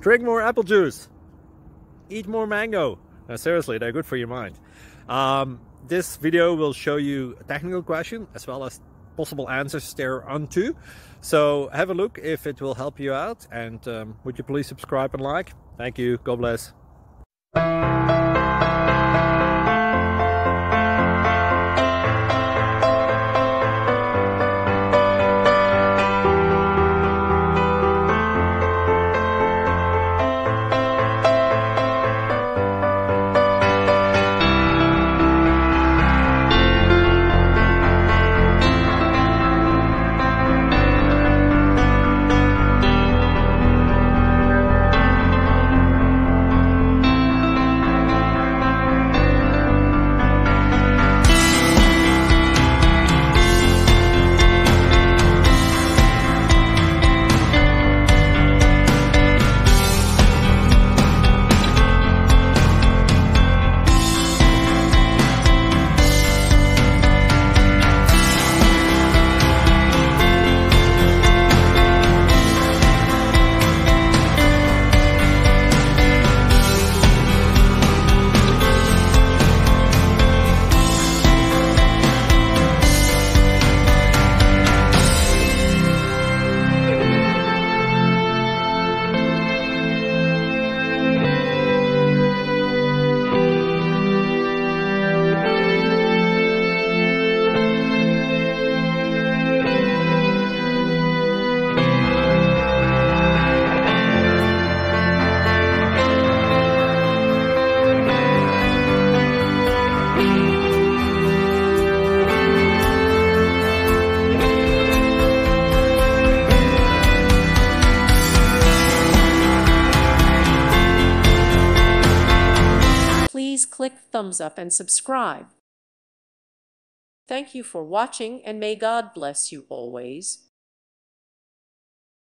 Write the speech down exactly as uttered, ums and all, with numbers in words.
Drink more apple juice. Eat more mango. No, seriously, they're good for your mind. Um, this video will show you a technical question as well as possible answers thereunto. So have a look if it will help you out, and um, would you please subscribe and like? Thank you. God bless. Please click thumbs up and subscribe. Thank you for watching, and may God bless you always.